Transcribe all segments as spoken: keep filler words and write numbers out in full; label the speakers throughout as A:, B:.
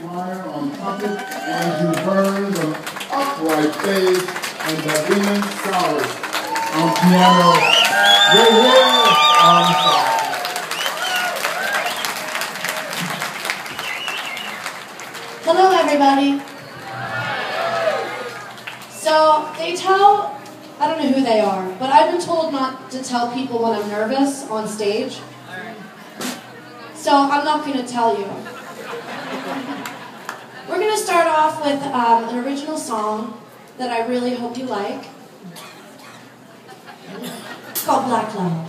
A: Meyer on trumpet, Andrew Burns on upright bass, and Davina Sowers on piano. We're here on song.
B: Hello, everybody. So they tell, I don't know who they are, but I've been told not to tell people when I'm nervous on stage. So I'm not going to tell you. We're going to start off with um, an original song that I really hope you like. It's called Black Cloud.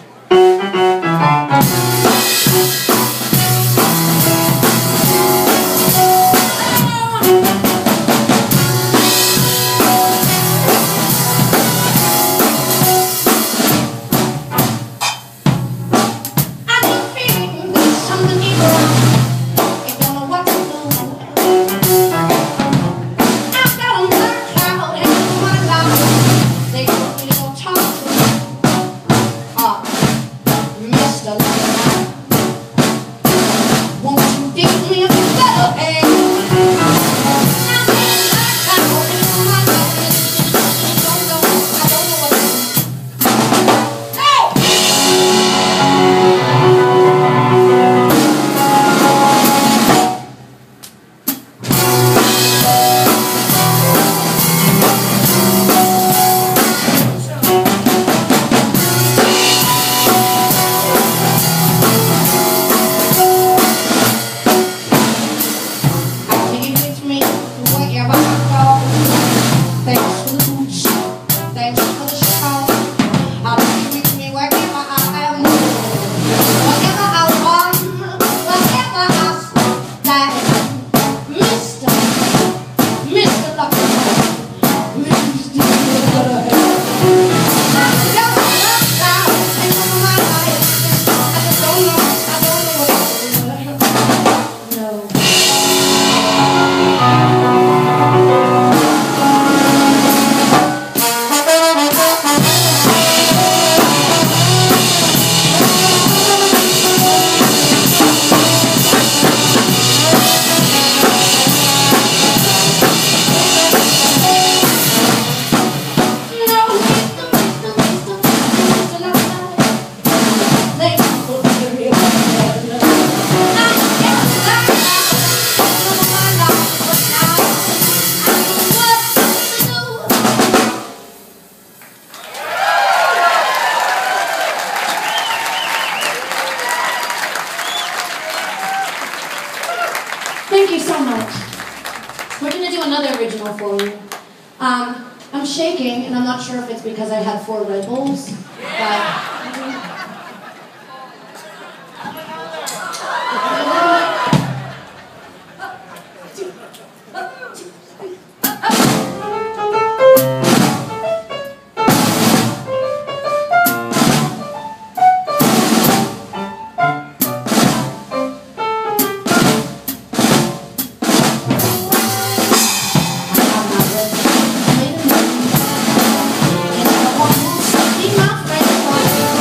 B: Thank you so much. We're going to do another original for you. Um, I'm shaking, and I'm not sure if it's because I had four Red Bulls, but...
C: Be my friend.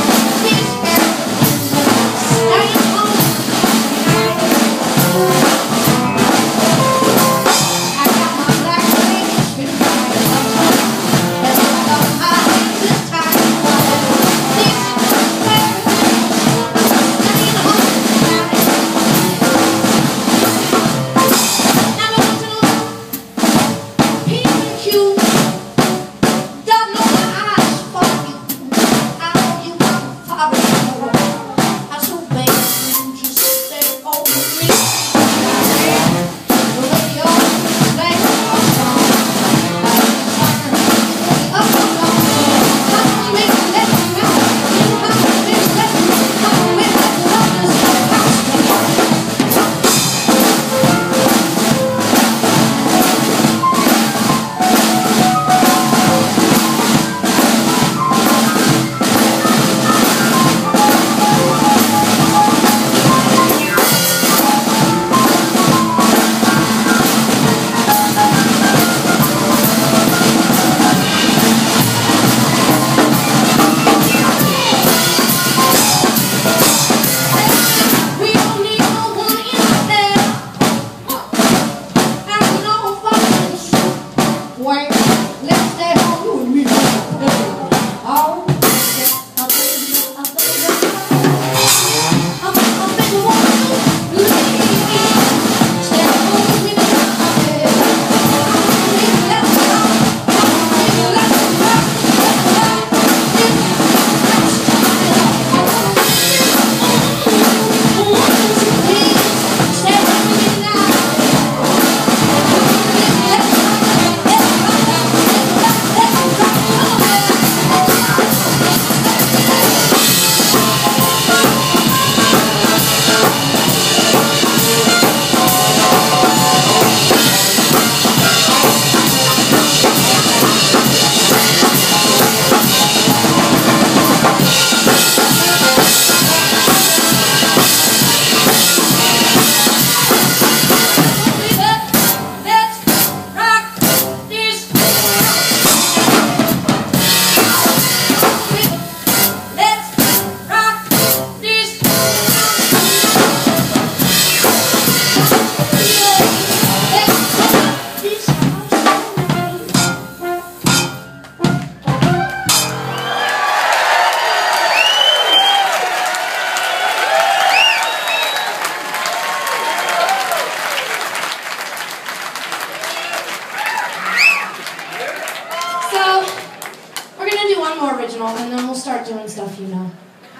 B: start doing stuff you know.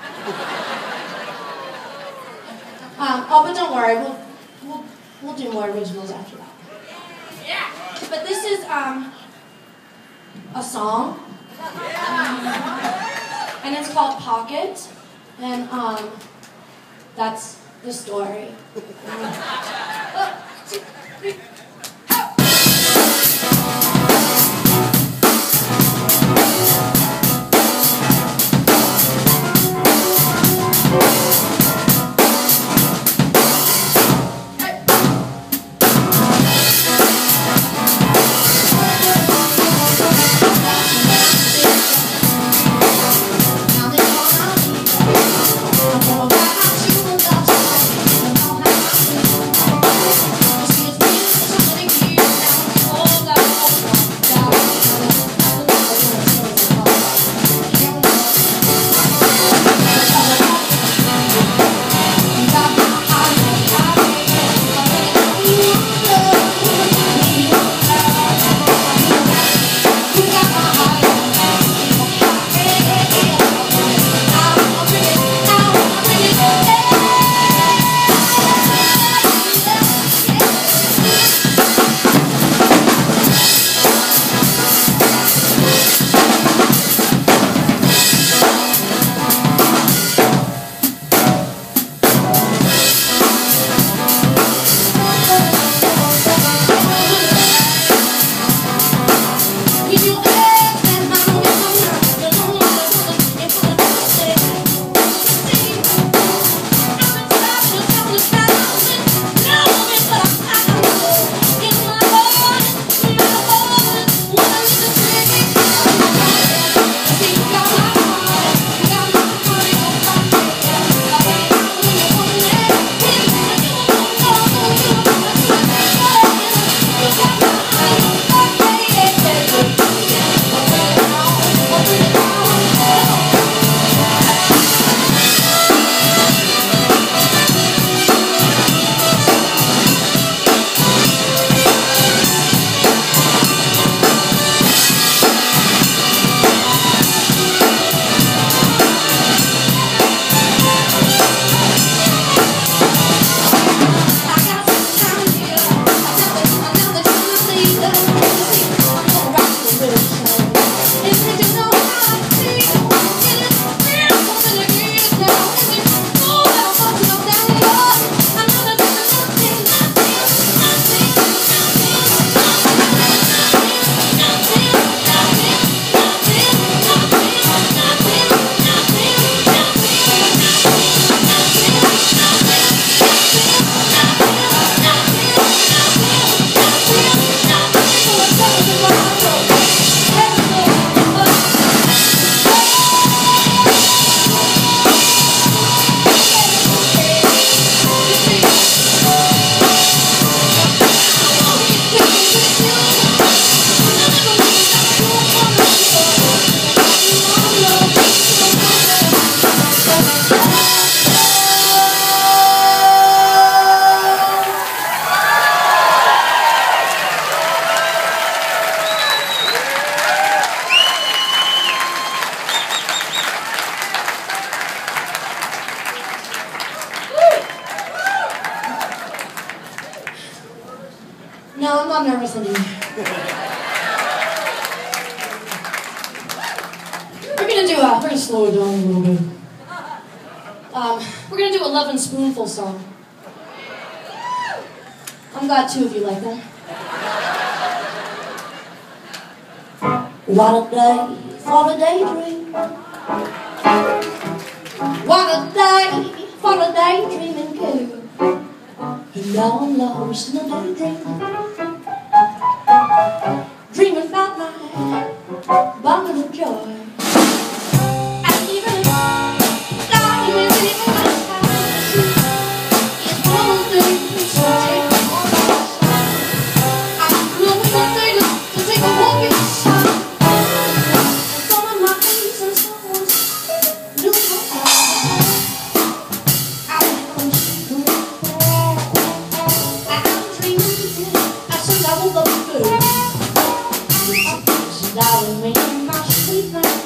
B: Um, oh, but don't worry, we'll, we'll, we'll do more originals after that. Yeah. But this is um, a song, um, and it's called Pocket, and um, that's the story. One, two, three. No, I'm not nervous anymore. We're gonna do a, we're gonna slow it down a little bit. Um, we're gonna do a Love and Spoonful song. I'm glad two of you like that. What a day for a daydream. What a day for a daydreaming girl. And now I'm lost in a daydream, dreaming about my bundle of joy. And even dying is even my house. It's one of those days so take a walk outside. I'm blowing the day to take a walk inside. And some of my face and someone's new profile. I went on sleeping. I woke up good. Darling, making my sweet night.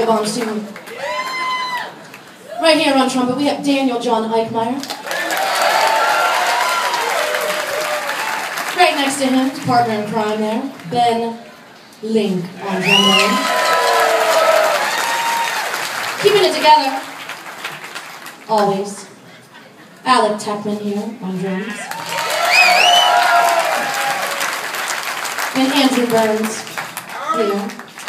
B: vagabonds too. Right here on trumpet, we have Daniel John Eichmeyer. Right next to him, his partner in crime there, Ben Link on trombone. Keeping it together, always, Alec Techman here on drums. And Andrew Burns here.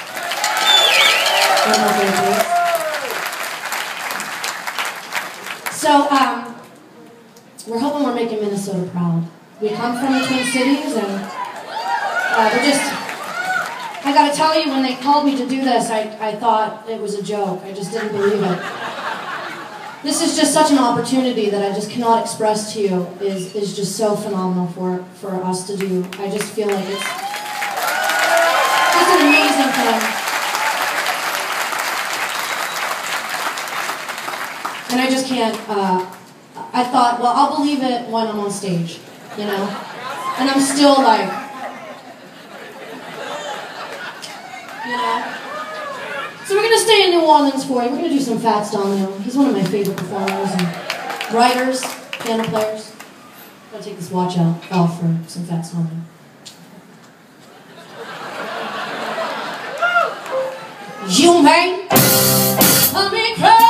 B: So, um, we're hoping we're making Minnesota proud. We come from the Twin Cities, and uh, we're just, I gotta tell you, when they called me to do this, I, I thought it was a joke. I just didn't believe it. This is just such an opportunity that I just cannot express to you, is, is just so phenomenal for, for us to do. I just feel like it's, it's an amazing thing. And I just can't, uh, I thought, well, I'll believe it when I'm on stage, you know? And I'm still like, you know? So we're going to stay in New Orleans for you. We're going to do some Fats Domino. He's one of my favorite performers and writers, piano players. I'm going to take this watch out off for some Fats Domino. You may let me cry.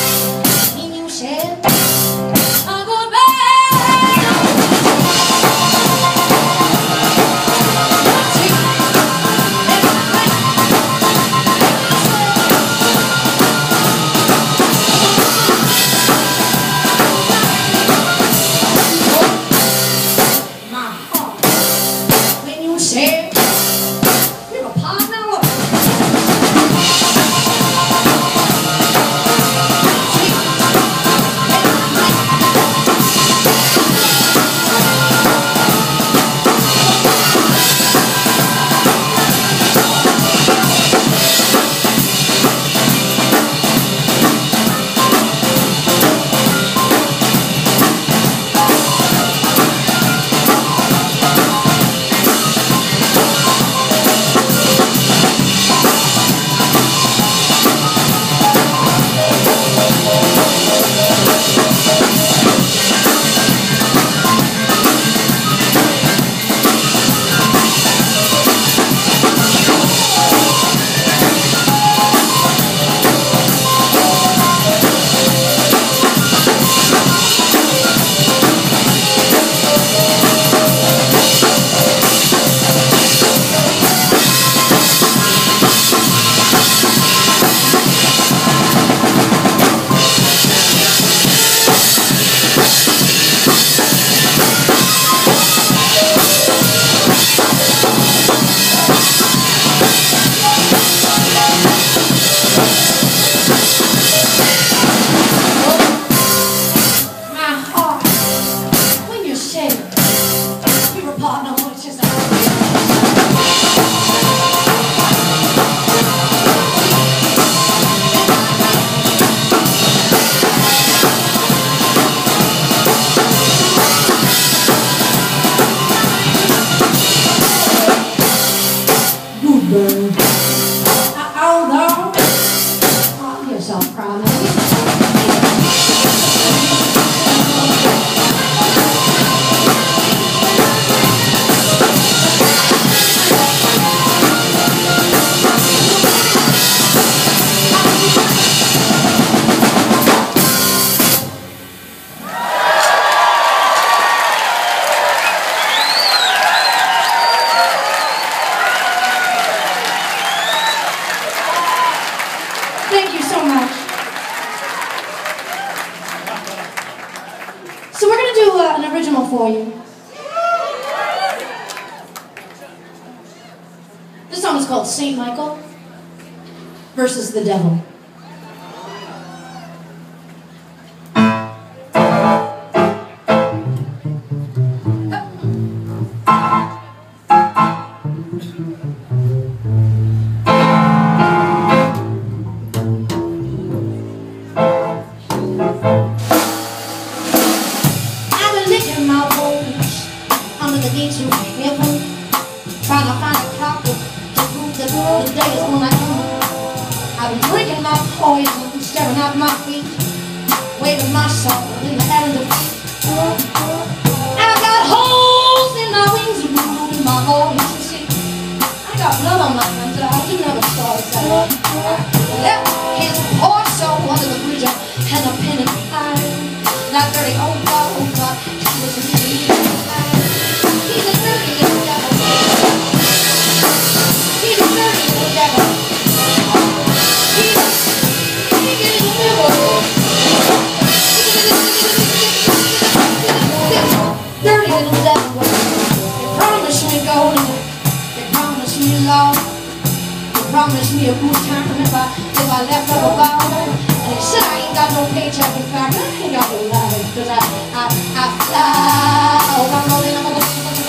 B: For you. This song is called Saint Michael versus the Devil. Trying to find a couple to prove that the day is when I come. I've been drinking my poison, staring at my feet, waving my soul in the air of defeat. I got holes in my wings and wound in my heart, you see. I got blood on my hands that I can never start that. I left his poor soul under the bridge and a pen in fire. That dirty old God, oh God, he was a mean guy. He's a dirty little devil. He's a dirty little devil. He's a sneaky little devil. Dirty little devil. They promised me gold, they promised me love, they promised me a good time if I if I left up about it. And they said I ain't got no paycheck. In fact, I ain't got no life, cause I I I fly around all in the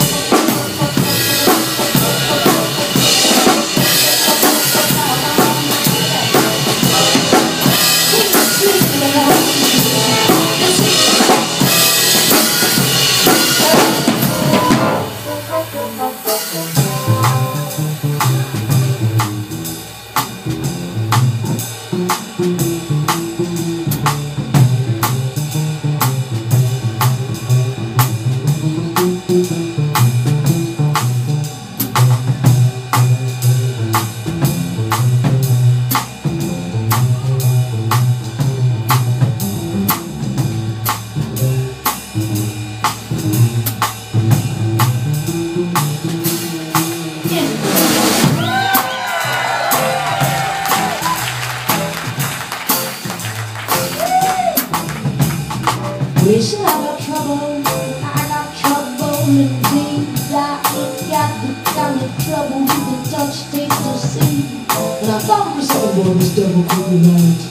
B: we should have got trouble, I got trouble indeed. I ain't got the kind of trouble you can touch, taste, or see. And I thought myself, boy, this devil could be right.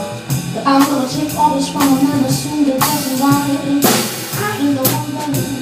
B: But I'm gonna take all this from a man, assume that that's right. I ain't the one that is.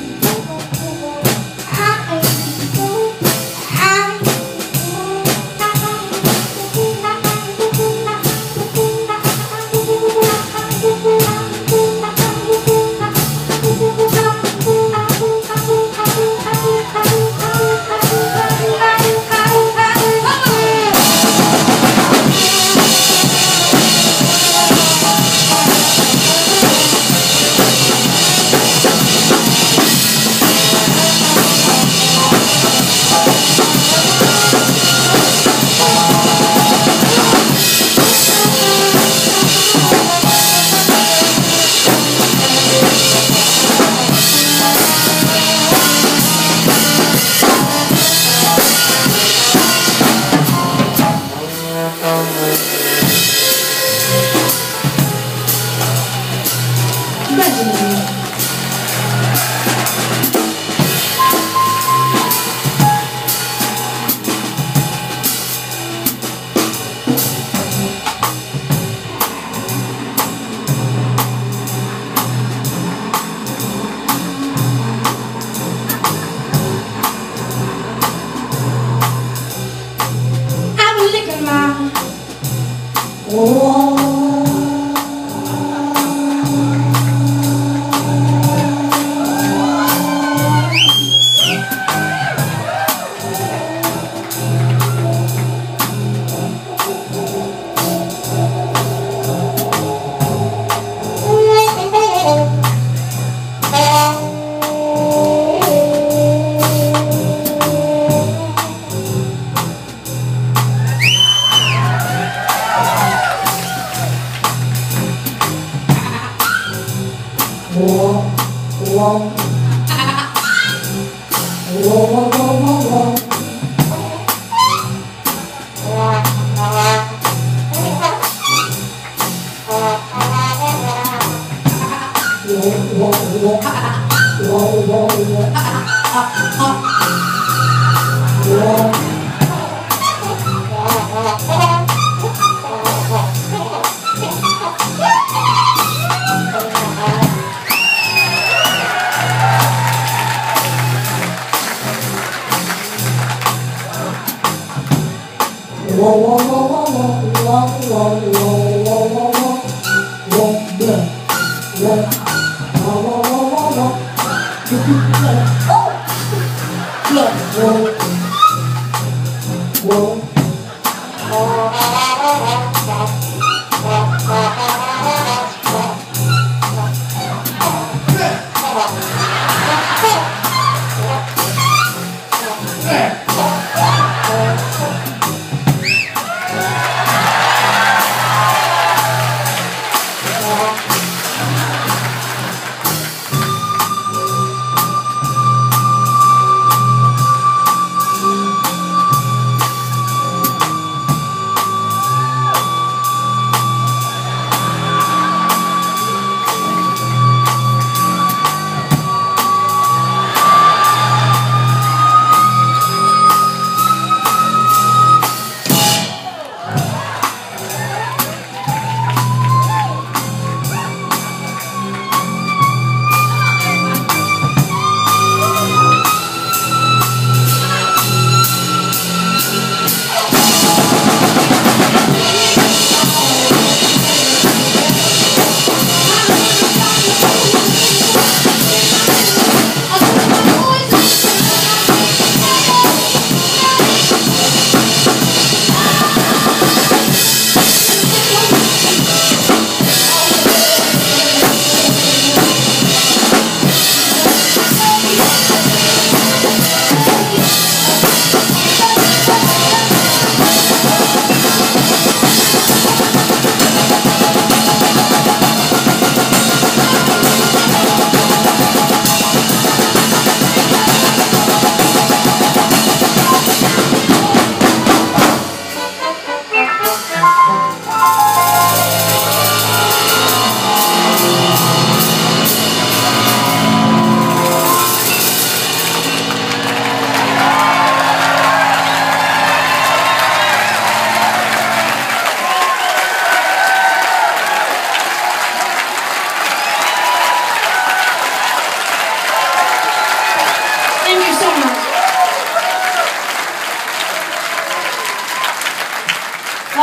C: Whoa.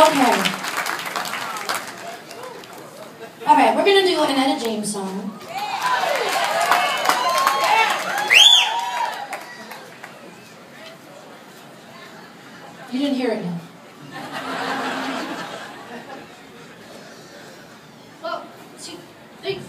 B: Okay. Alright, we're gonna do an Etta James song. You didn't hear it yet. One, two, three.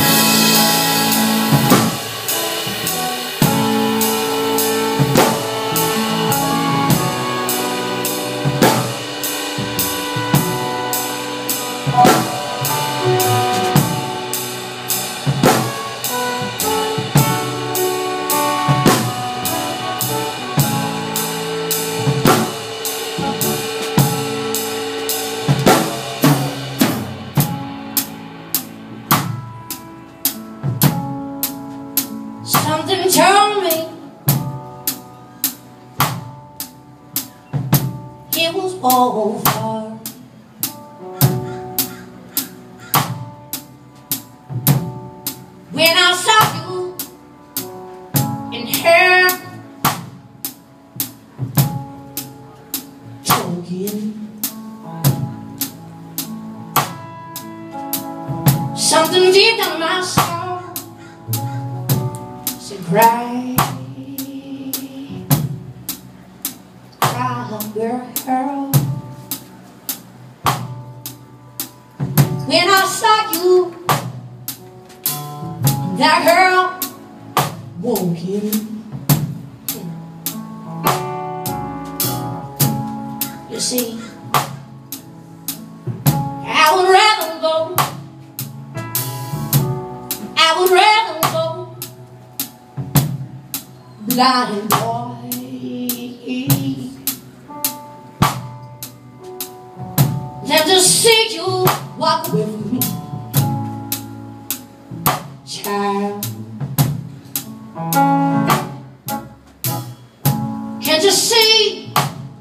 B: Something told me it was over. When I saw you in her talking, something deep down my soul said, cry, cry, girl. When I saw you, that girl walking, you see, I would rather go, I would rather go blind, boy, than to see you walk away from me, child. Can't you see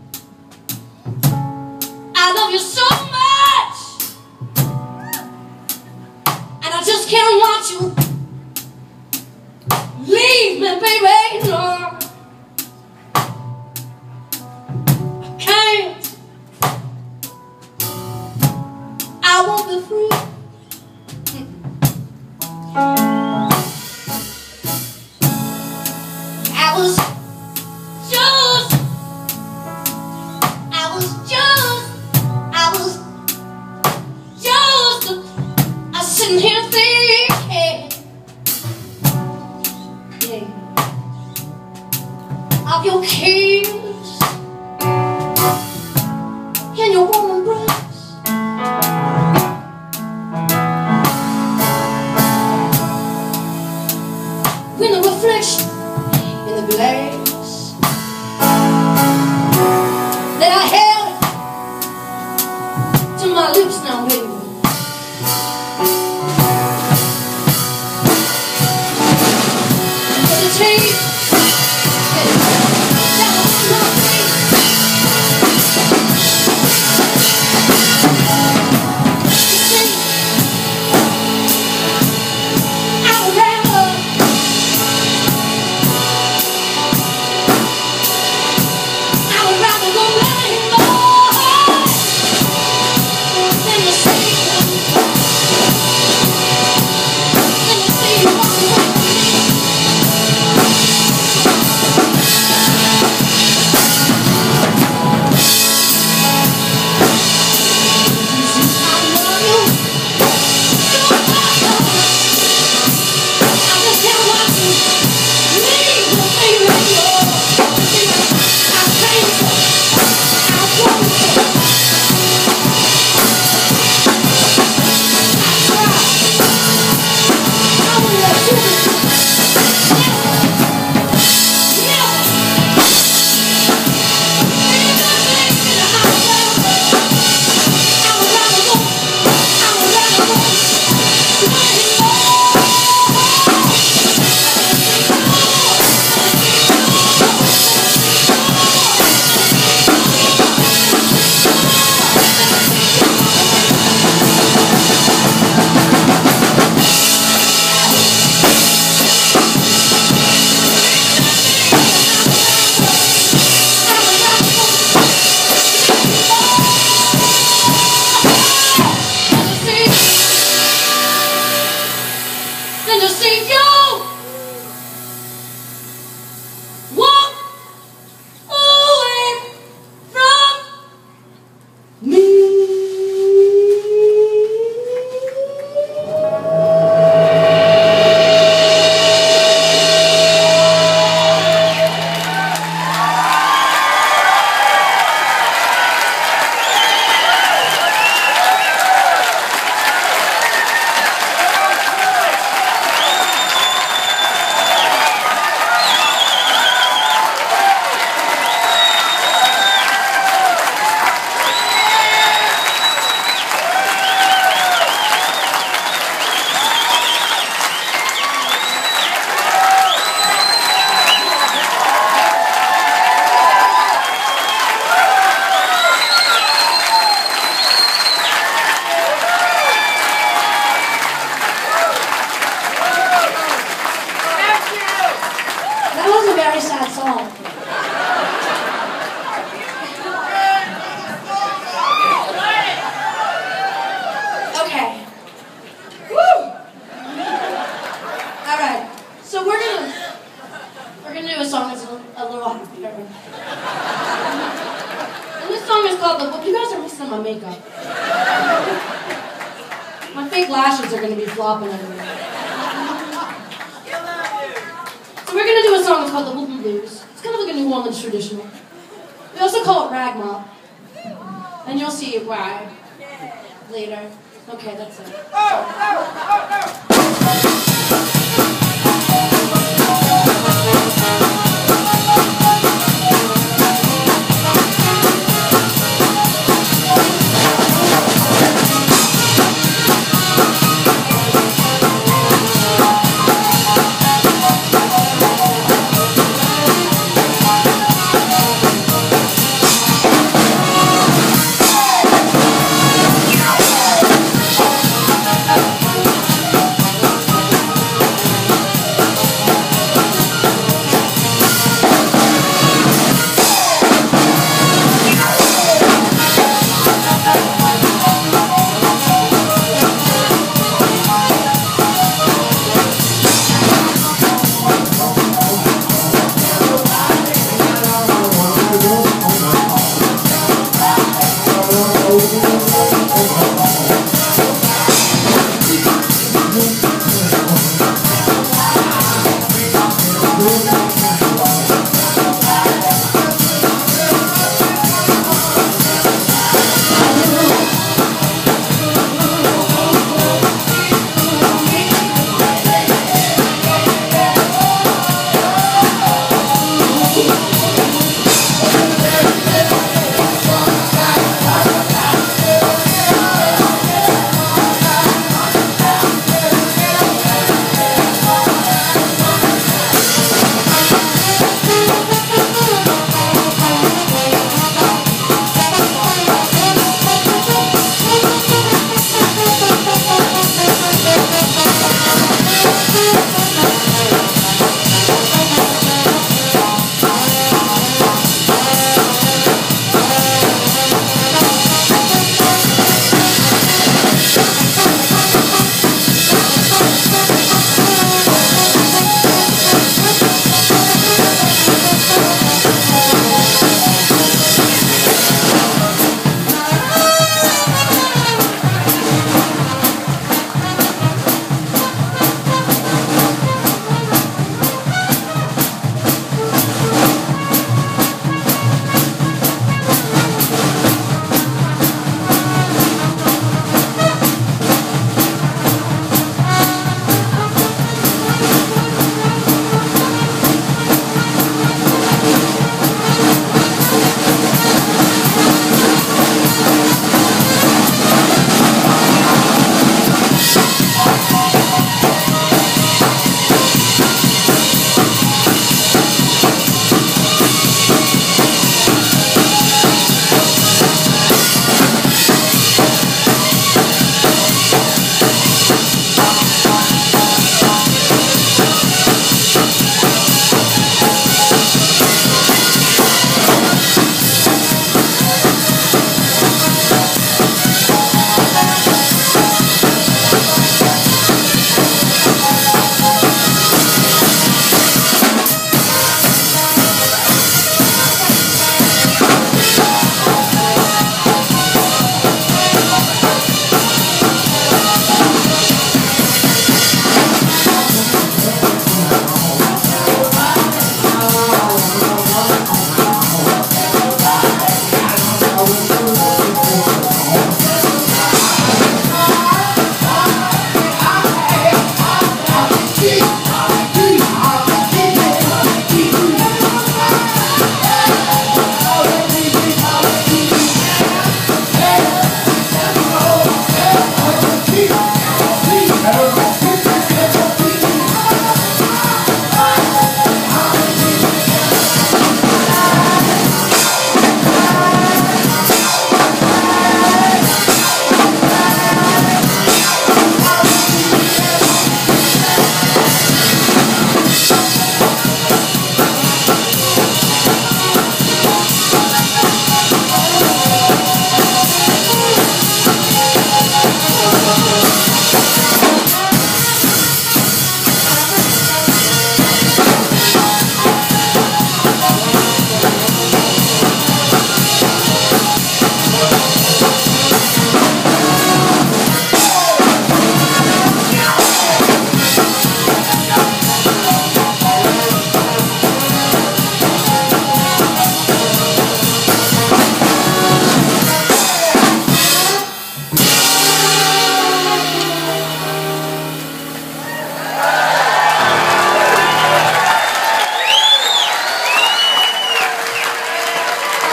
B: I love you so much, and I just can't watch you leave me, baby, no. I can't. I won't be free. I was just, I was just, I was just uh, sitting here thinking, yeah, of your kiss and your warm embrace. When the reflection in the glass that I held to my lips now, baby. But the taste that was on my face, you see, I would rather a little happier. And this song is called The Book. You guys are missing my makeup. My fake lashes are going to be flopping everywhere. So we're going to do a song that's called The Whoopin' Blues. It's kind of like a New Orleans traditional. We also call it Rag Mop. And you'll see why later. Okay, that's it.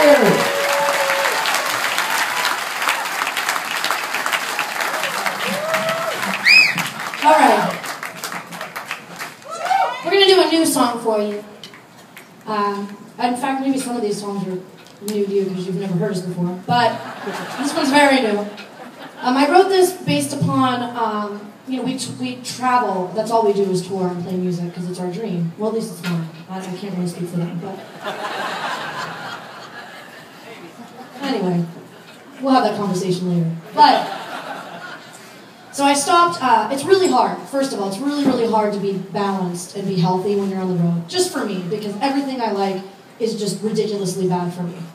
A: fire.
B: All right. We're going to do a new song for you. Um, in fact, maybe some of these songs are new to you because you've never heard us before. But this one's very new. Um, I wrote this based upon, um, you know, we, we travel. That's all we do is tour and play music because it's our dream. Well, at least it's mine. I, I can't really speak for them, but... Anyway, we'll have that conversation later. But... So I stopped, uh, it's really hard, first of all, it's really, really hard to be balanced and be healthy when you're on the road. Just for me, because everything I like is just ridiculously bad for me.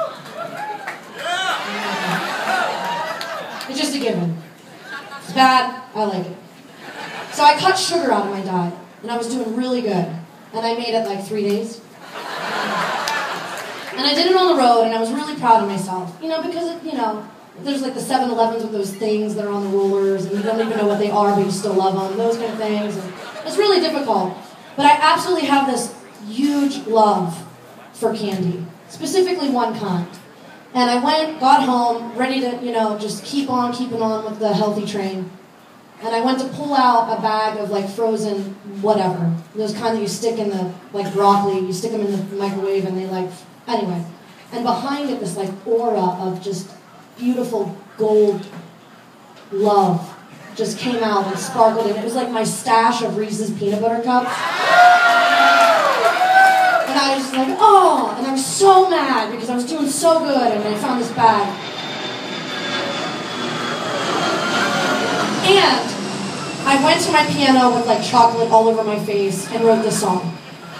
B: It's just a given. It's bad, I like it. So I cut sugar out of my diet, and I was doing really good. And I made it like three days. And I did it on the road, and I was really proud of myself. You know, because, it, you know, there's like the seven elevens with those things that are on the rollers, and you don't even know what they are, but you still love them, those kind of things. And it's really difficult. But I absolutely have this huge love for candy, specifically one kind. And I went, got home, ready to, you know, just keep on keeping on with the healthy train. And I went to pull out a bag of like frozen whatever. Those kind that you stick in the, like broccoli, you stick them in the microwave and they like, anyway. And behind it, this like aura of just beautiful gold love just came out and sparkled, and it was like my stash of Reese's peanut butter cups. And I was just like, oh, and I was so mad because I was doing so good, and I found this bag. And I went to my piano with like chocolate all over my face and wrote this song.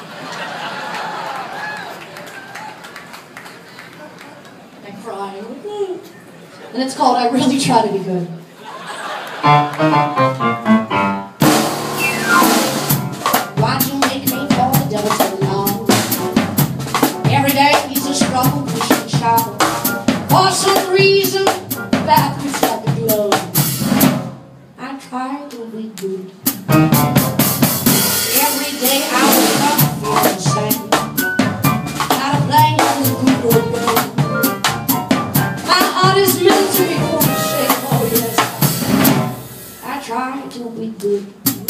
B: I'm crying. And it's called I Really Try to Be Good. Why'd you make me fall the devil so long? Every day is a struggle, push and shove. For some reason, that feels like a glove. I try to be good. Every day I wake up feeling the same. Not a blank in the good old game. It's meant to be for the shame, oh yes. I try to be good.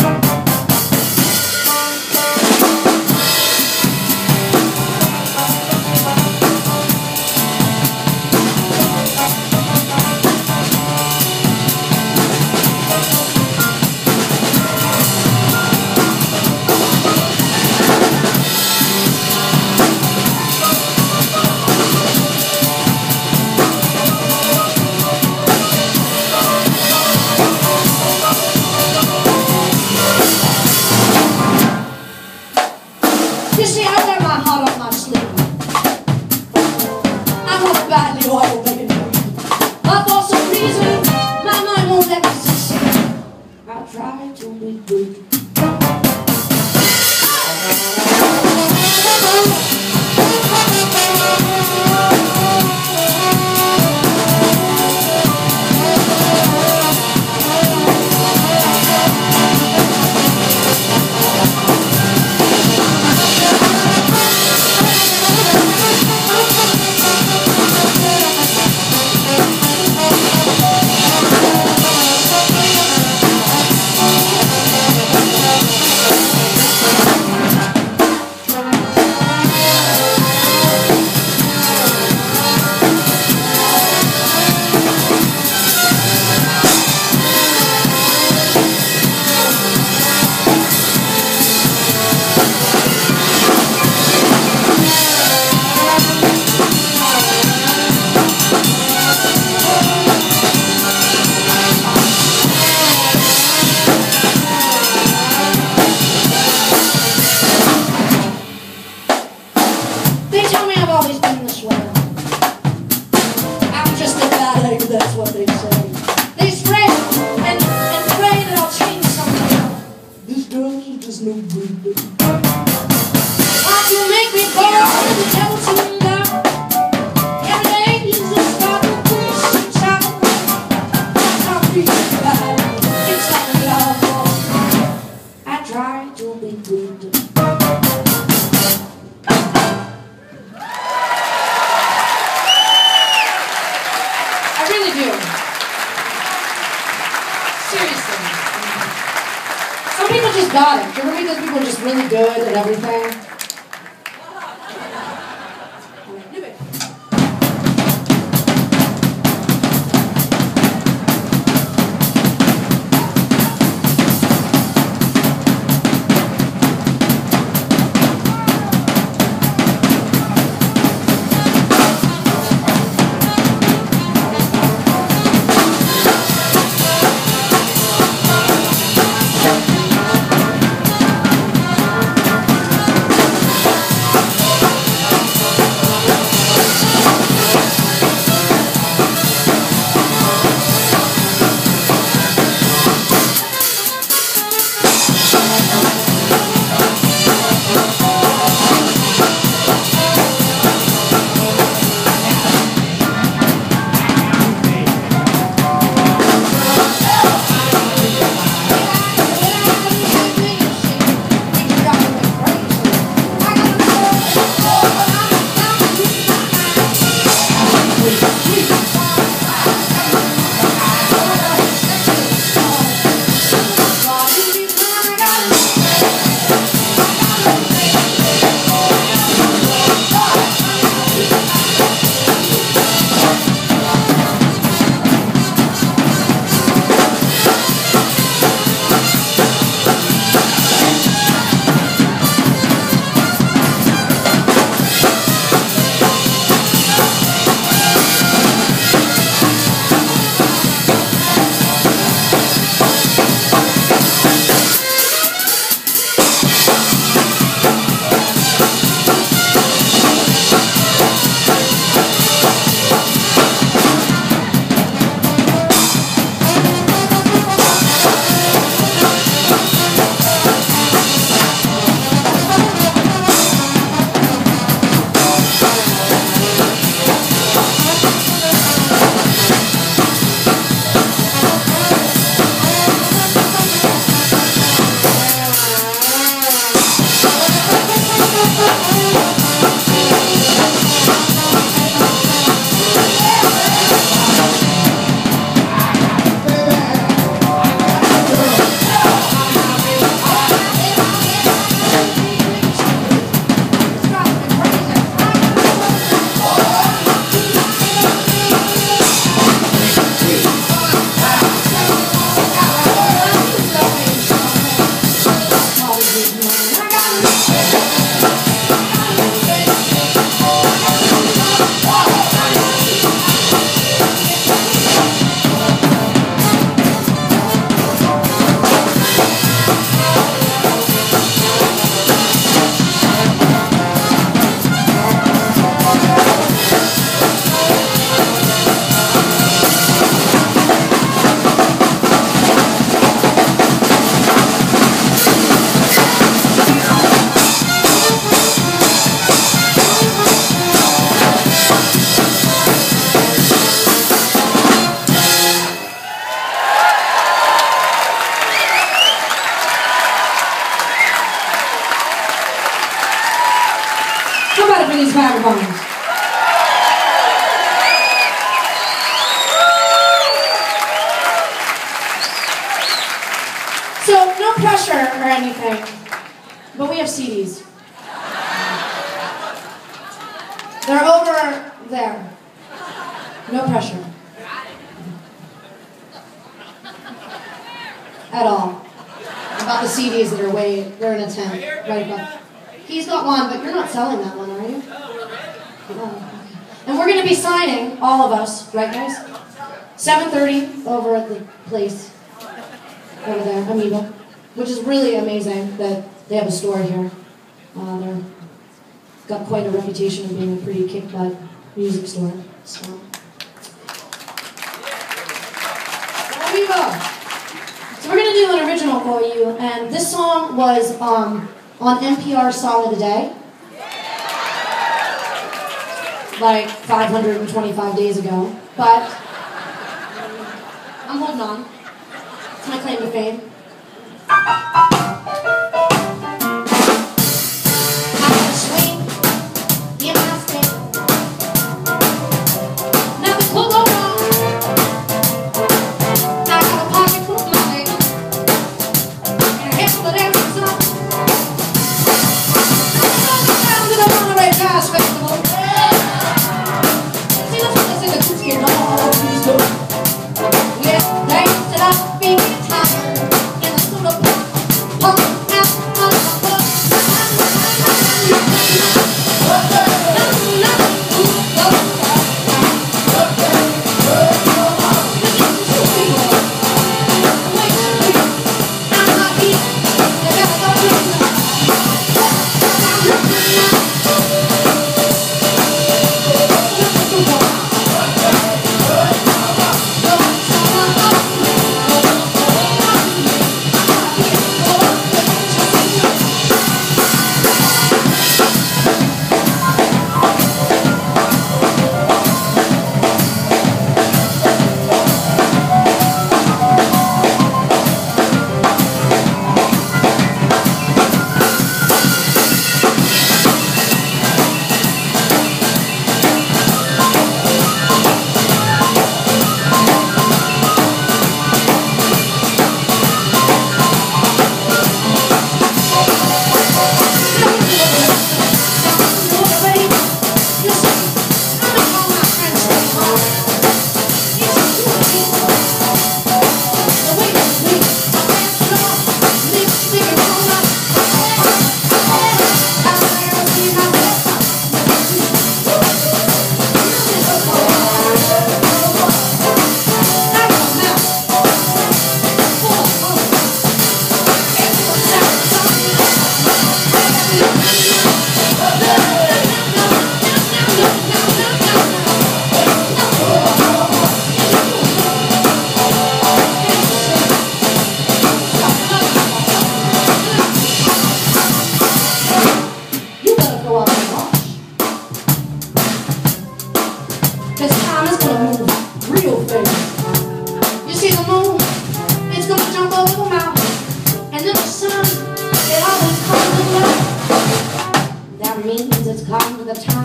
B: You see, I wear my heart on my sleeve. I want badly oil, baby. But for some reason, my mind won't let me succeed. I try to be good. That's what they say. They spray and, and pray that I'll change something. This girl is just no good. Why you make me go and the devil to me now? Every day is a start of push and shout. I feel bad. It's like love. I try to be good.
C: got it. Do you ever meet those people who are just really good at everything? Somebody for these vagabonds. So, no pressure or anything, but we have C Ds. They're over there. No pressure. At all. About the C Ds that are way, they're in a tent, right above. He's got one, but you're not selling that one, are you? Oh, okay. And we're going to be signing, all of us, right guys? seven thirty over at the place over there, Amoeba, which is really amazing that they have a store here. Uh, they're got quite a reputation of being a pretty kick-butt music store. So. Amoeba! So we're going to do an original for you, and this song was um, on N P R's Song of the Day, like five hundred twenty-five days ago, but I'm holding on. It's my claim to fame. But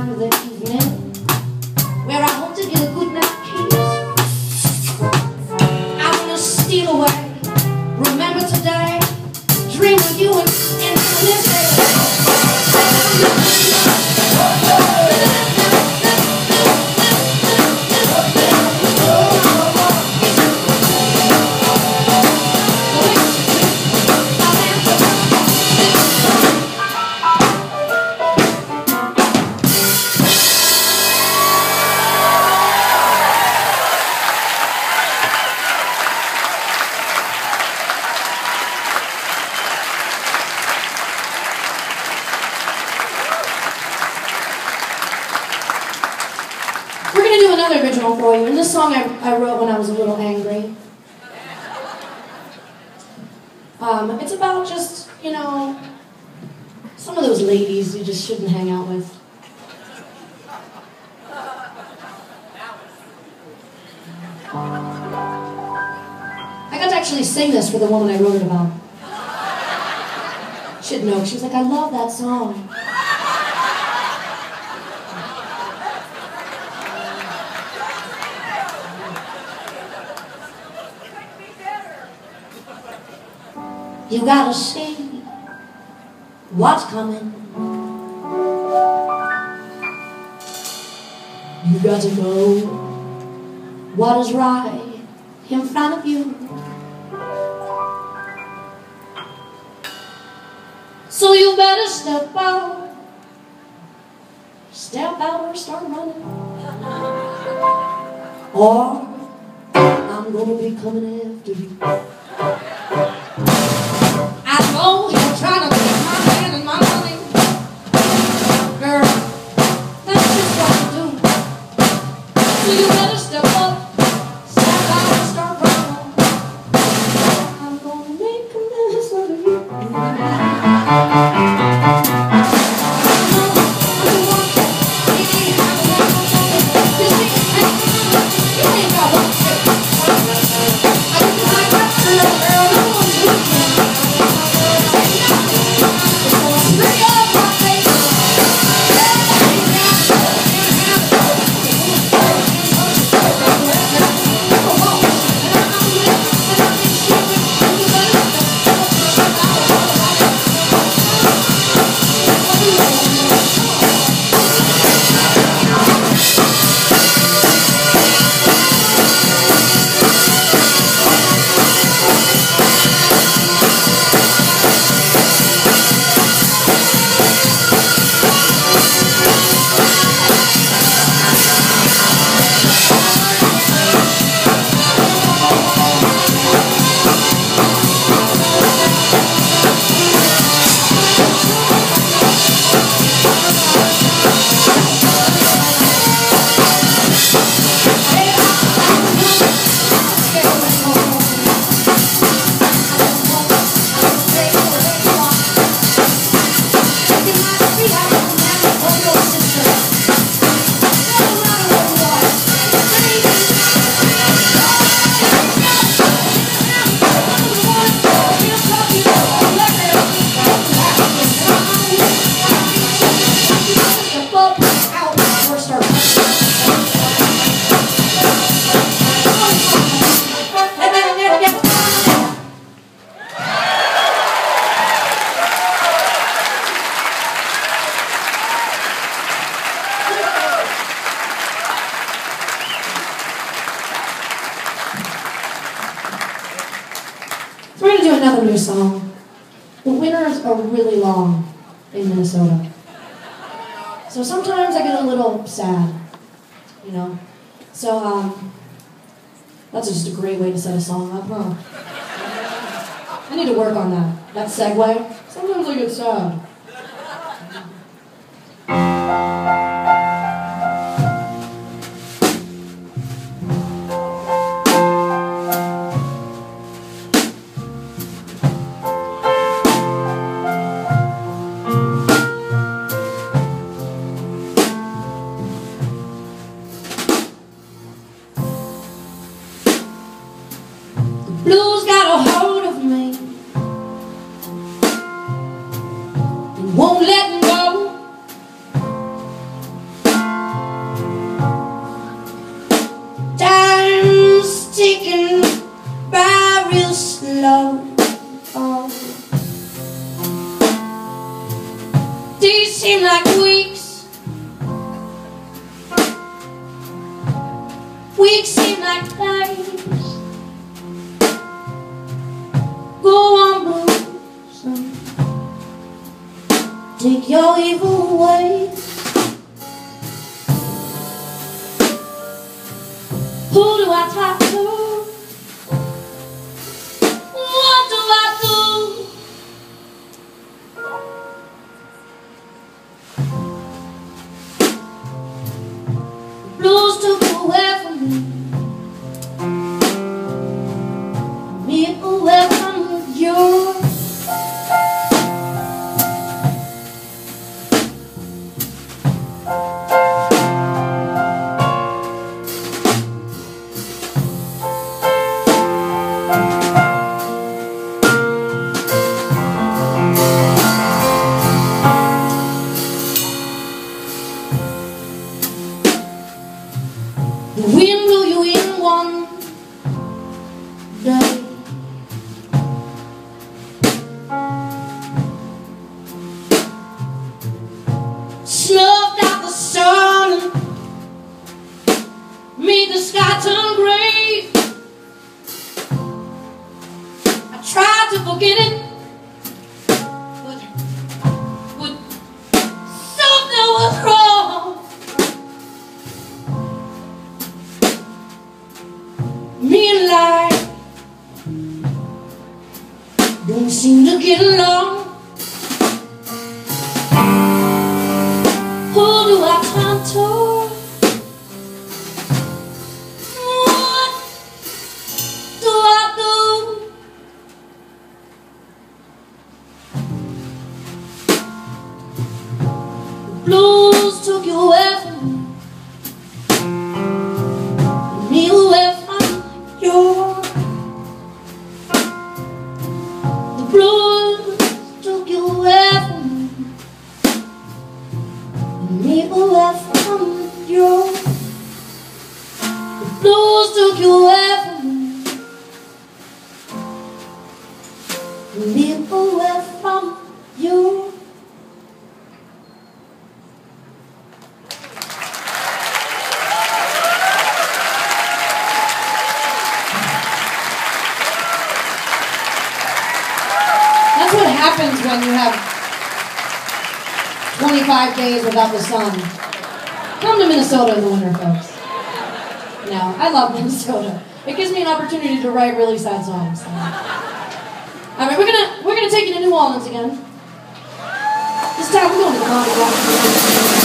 C: of the evening, where I hope to get a good night kiss. I wanna steal away, remember today, dream of you and, and this day. We're going to do another original for you, and this song I, I wrote when I was a little angry. Um, it's about just, you know, some of those ladies you just shouldn't hang out with. I got to actually sing this for the woman I wrote it about. She didn't know. She was like, I love that song. You gotta see what's coming. You got to know what is right in front of you. So you better step out, step out or start running, or I'm gonna be coming after you. I know you're trying to take my hand and my money, girl, that's just what you do. So you better step up, step out and start running. I'm gonna make a mess of you. So we're going to do another new song. The winters are really long in Minnesota. So sometimes I get a little sad, you know. So um, that's just a great way to set a song up, huh? I need to work on that, that segue. Sometimes I get sad. Blues got a hold of me and won't let me go.
B: weeks seem like days. Go on, blues, take your evil away. Who do I talk to? What do I do? Blues took away from me, me away from you. The wind blew you in one day. Snuffed out the sun, made the sky turn gray. I tried to forget it, but, but something was wrong. Me and life don't seem to get along. Who do I turn to? What do I do? The blues took you away from me, me away from you. The blues took you away from me, me away from you. The blues took you away from me, me away from you.
C: That's what happens when you have twenty-five days without the sun. Come to Minnesota in the winter, folks. No, I love Minnesota. It gives me an opportunity to write really sad songs. So. All right, we're gonna we're gonna take you to New Orleans again. This time we're going to the Mardi Gras.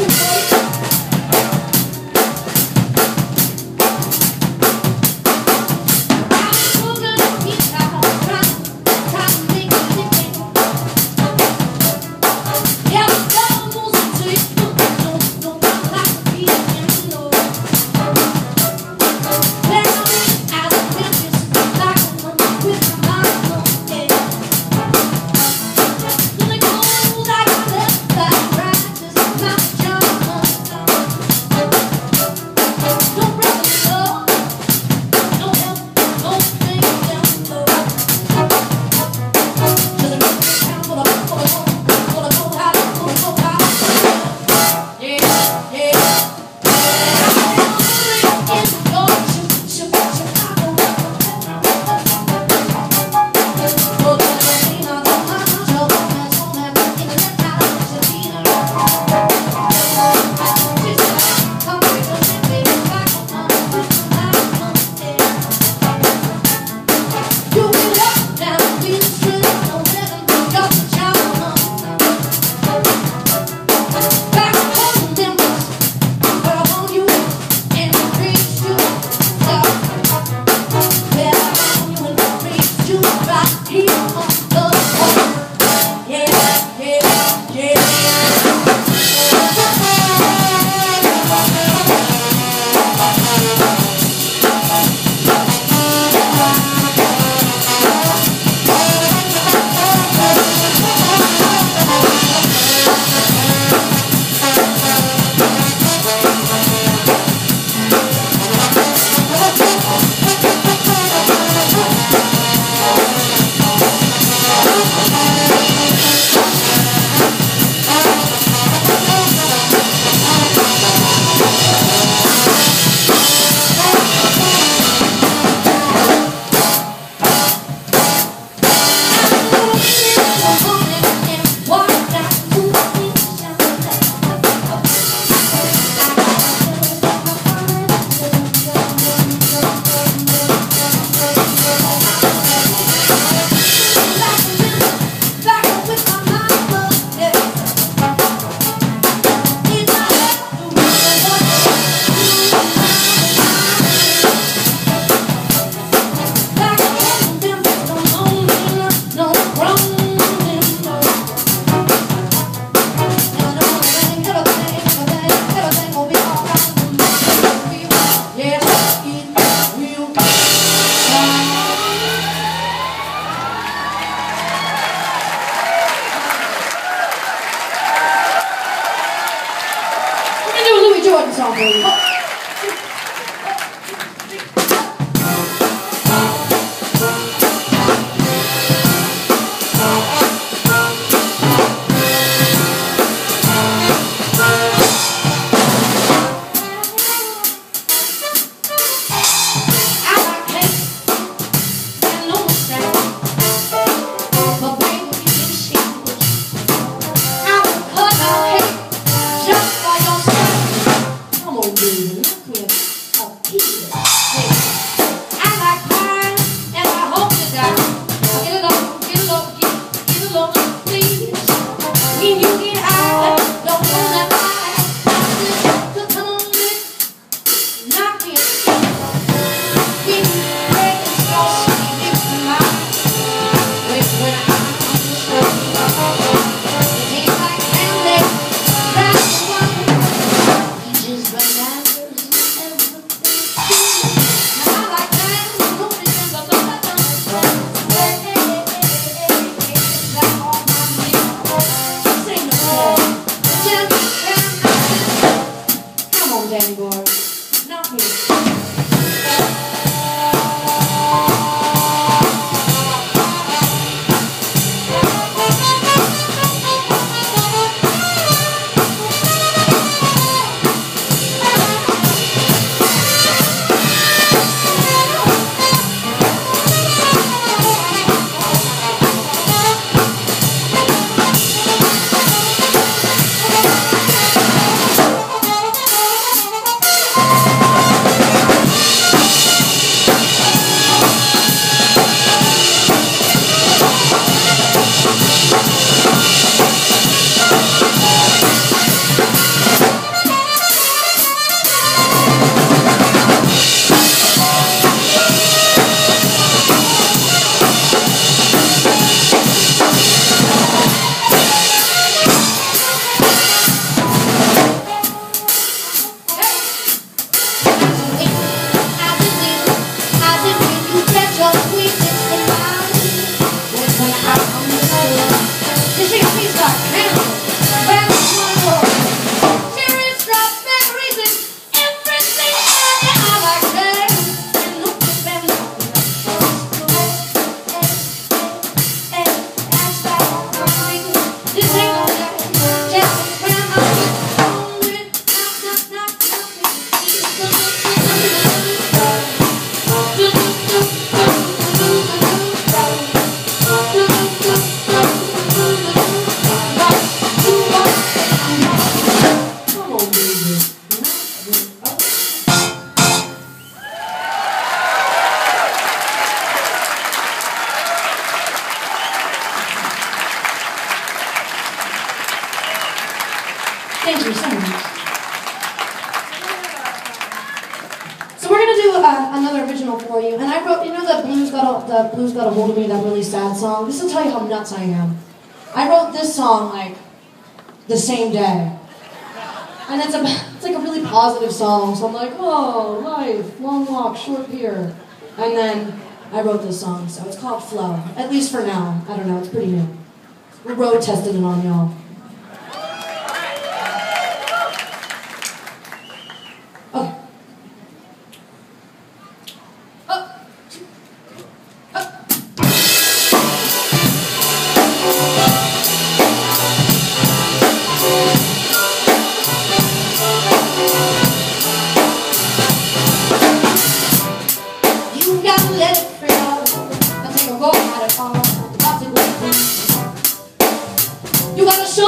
C: song for you. uh, another original for you, and I wrote, you know, the blues got a, the blues got a hold of me, that really sad song. This will tell you how nuts I am. I wrote this song like the same day, and it's a, it's like a really positive song. So I'm like, oh, life, long walk, short pier, and then I wrote this song. So it's called Flow. At least for now. I don't know. It's pretty new. We road tested it on y'all. Okay. You gotta show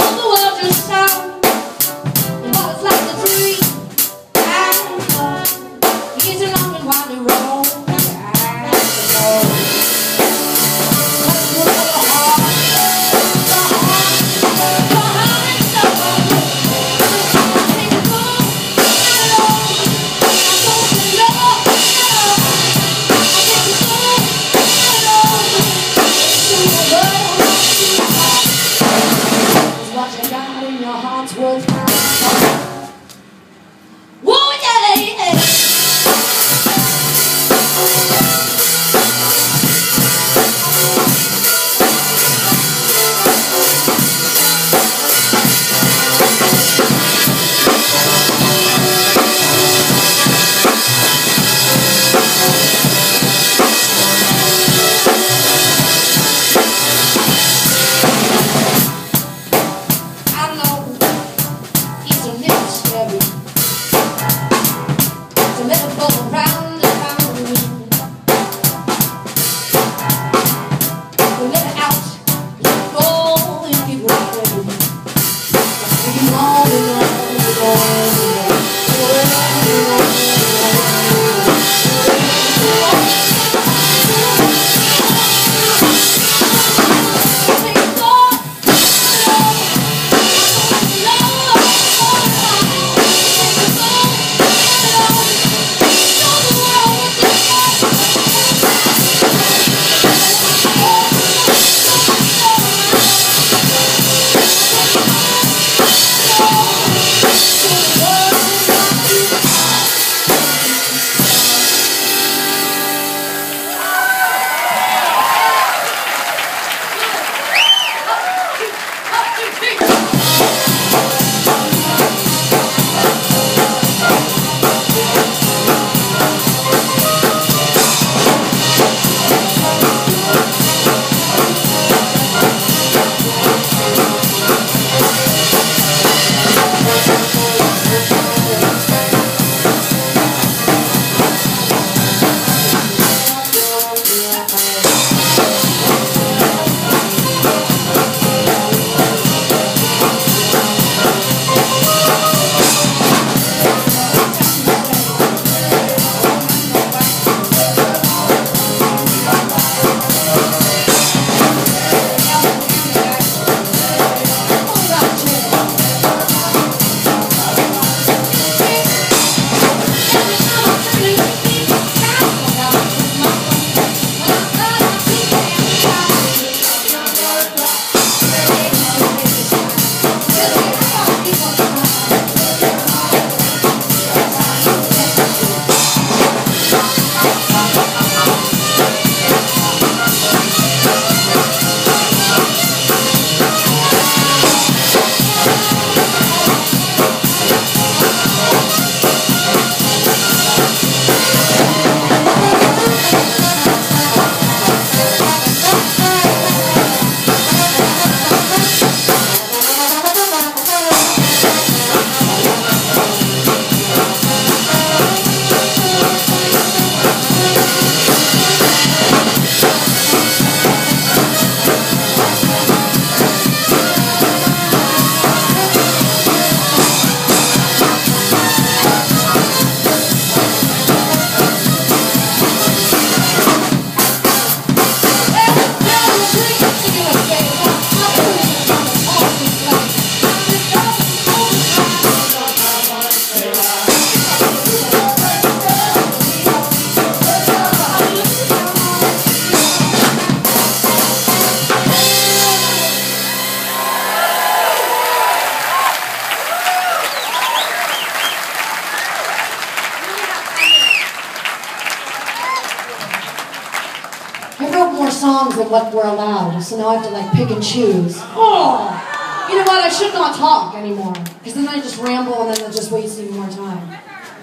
C: songs than what we're allowed, so now I have to like pick and choose. Oh! You know what, I should not talk anymore, because then I just ramble and then I'm just wasting more time.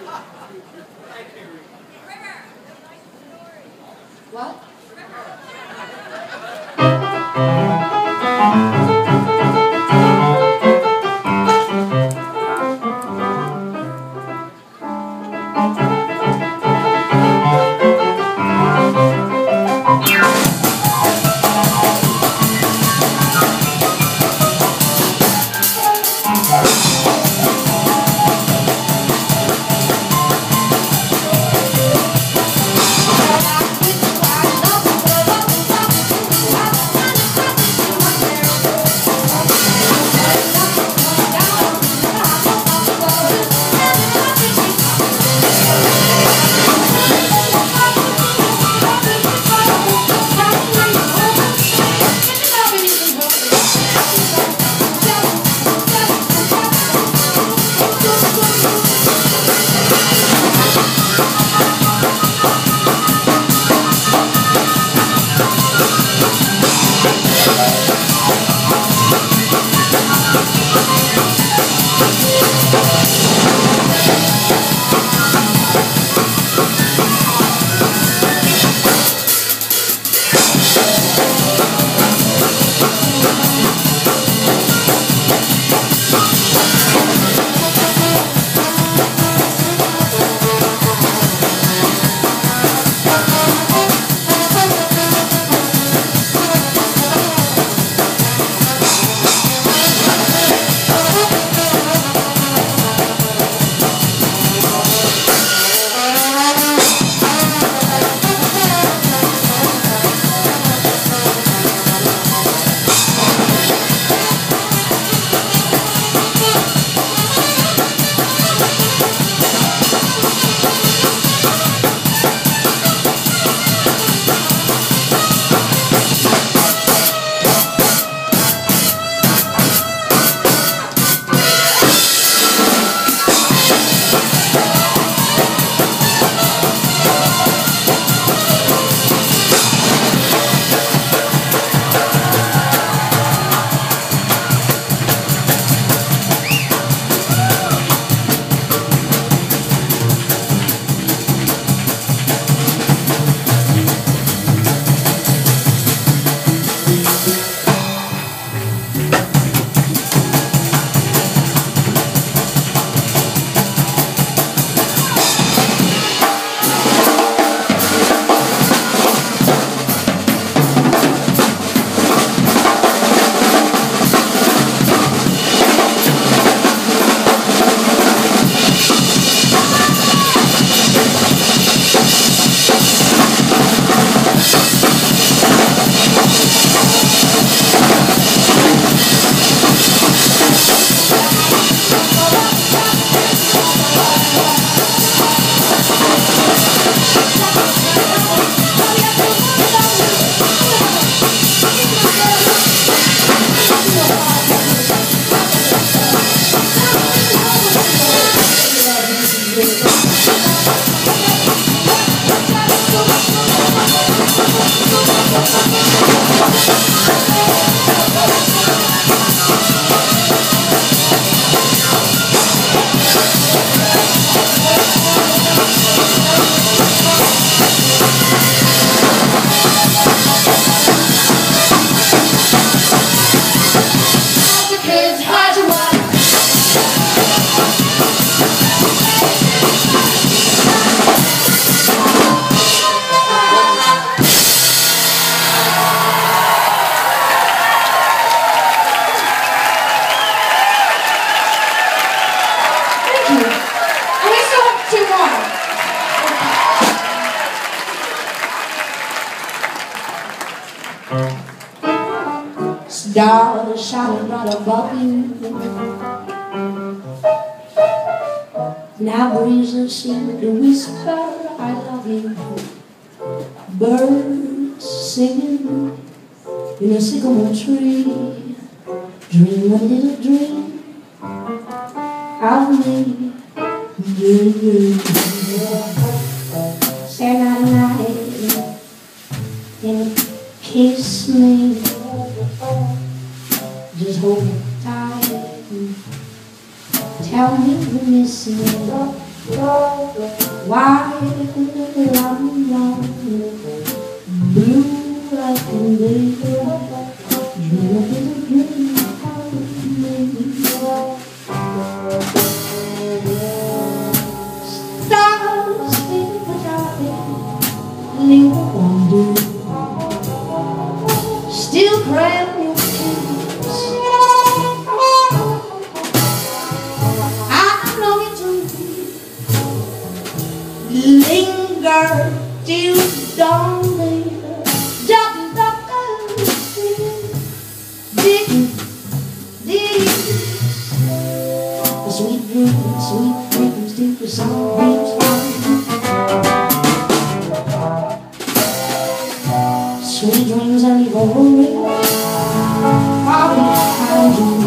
C: What?
B: Stars shining right above you. Now breezes seem to whisper, I love you. Birds singing in a sycamore tree. Dream a little dream of me. Saturday night in
C: Kiss me, just hold me tight. Tell me you miss me. Why I'm young, blue like a baby, dream a little dream of me. Stars in the dark, leave one do. Still crave your kiss. I know you to linger till dawn later. Just the sweet dreams, sweet dreams, till the sun beams down. Sweet dreams and evil worry, far behind you.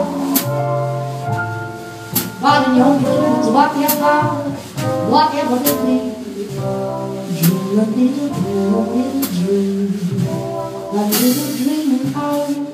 C: But in your dreams, whatever, whatever they be, dream a little, dream a little dream, a little dream of you.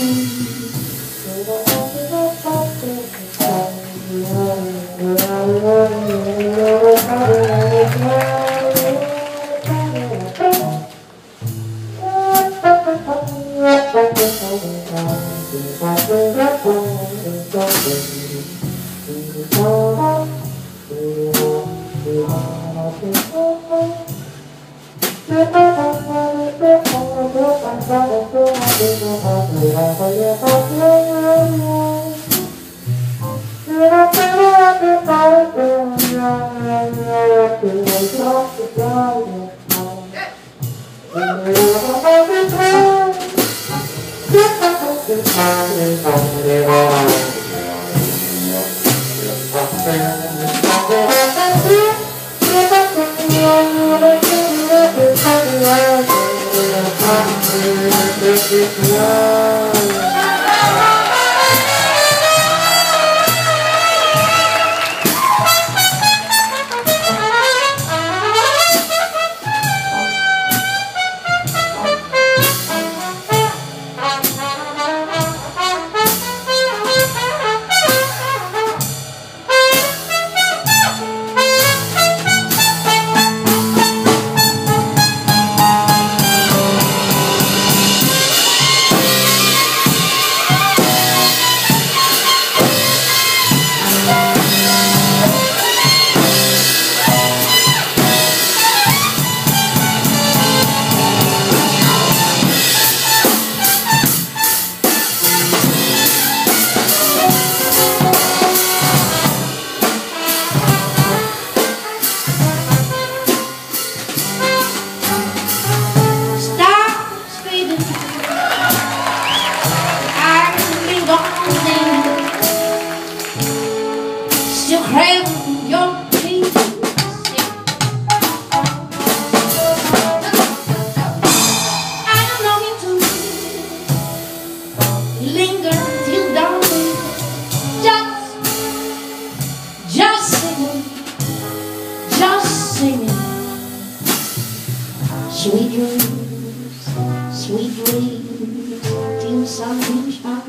C: Sweet dreams, sweet dreams, till sunshine.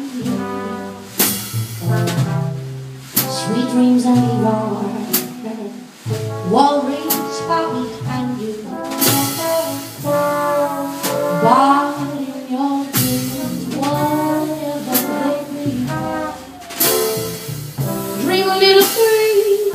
C: Sweet dreams and your worries far behind you. But in your dreams, whatever they be, dream a little dream.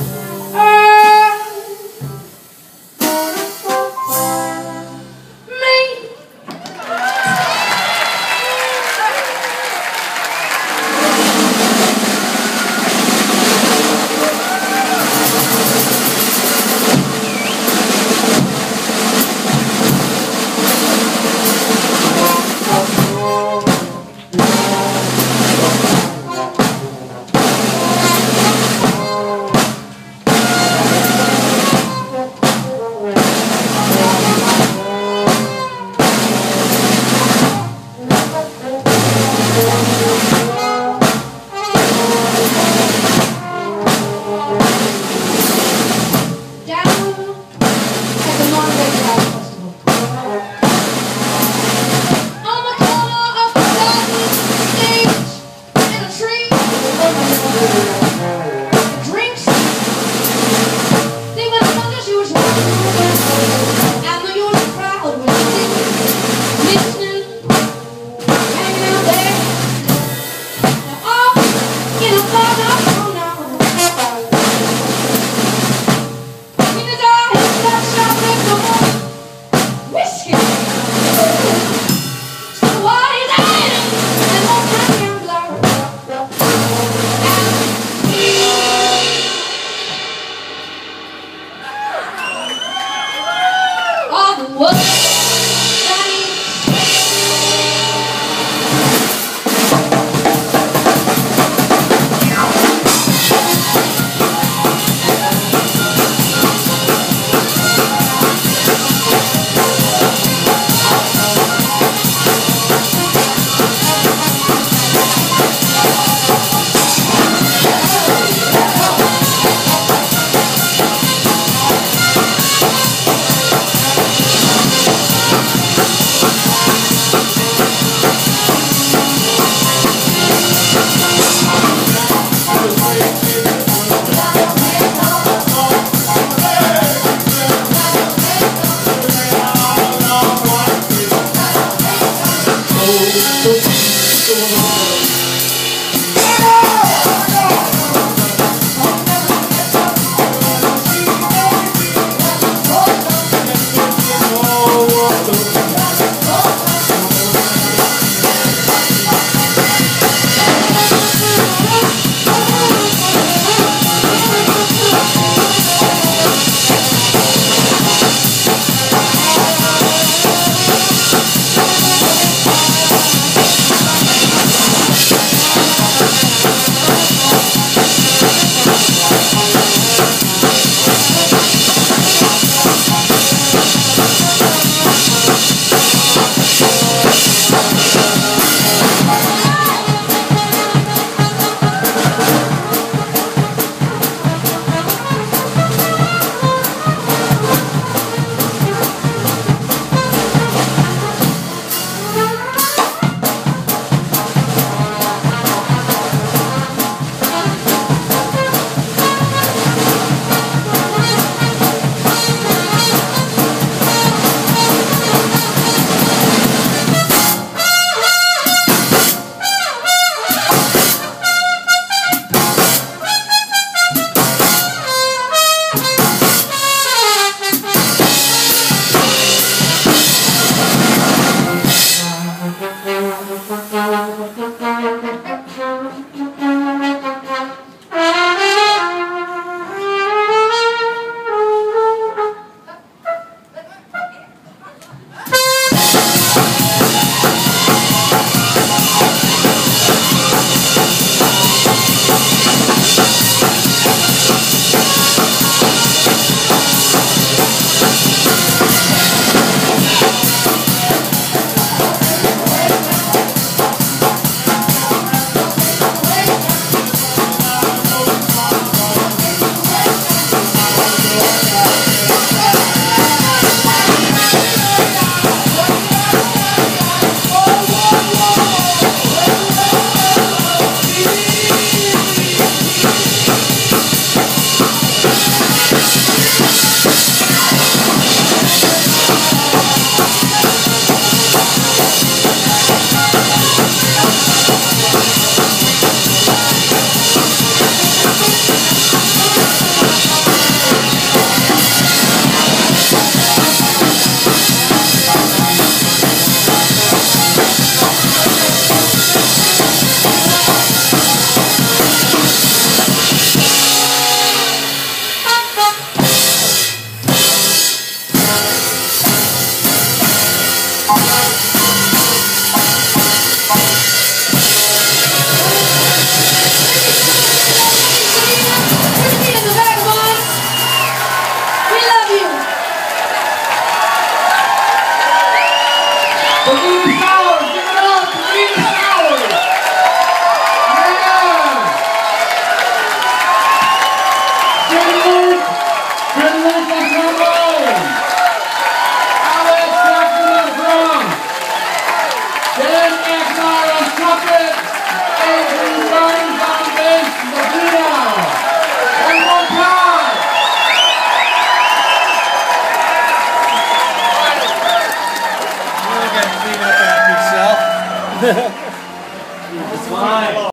D: It's fine.